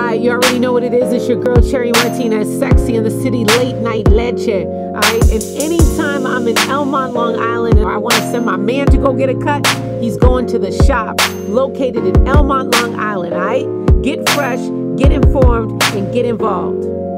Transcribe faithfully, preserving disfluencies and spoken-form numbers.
Alright, you already know what it is. It's your girl Cherry Martinez, sexy in the city, late night leche. Alright, and anytime I'm in Elmont, Long Island, and I want to send my man to go get a cut, he's going to the shop located in Elmont, Long Island. Alright, get fresh, get informed, and get involved.